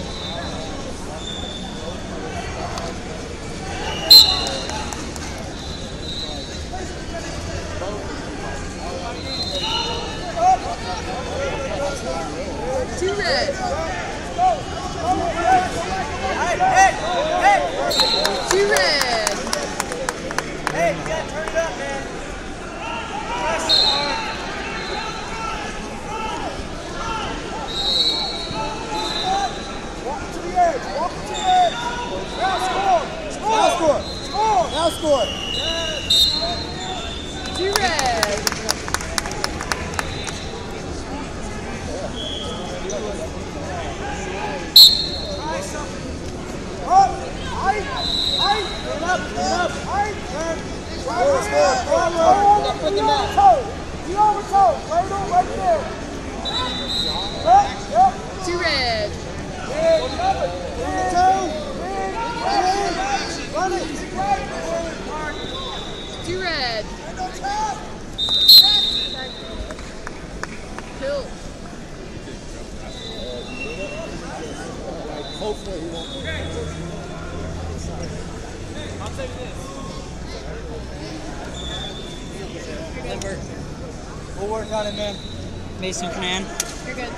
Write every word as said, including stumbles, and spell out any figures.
Two red. Two red. Hey, you gotta turn it up, man. Press it hard. Walk to the edge. Walk to the edge. Now score. Score. Now score. Score. Now score. Two red. Try something. Up. Height. Height. Turn up. Turn up. Height. Turn. Score. Score. Score. Put the mat. You over toe. Right on. Right there. Up. Yep. Two red. Big. Big. Toe. Big. Big. Run it. Two red. Kill. Hopefully he won't. I'll take this. We'll work on it, man. Mason Conan. You're good.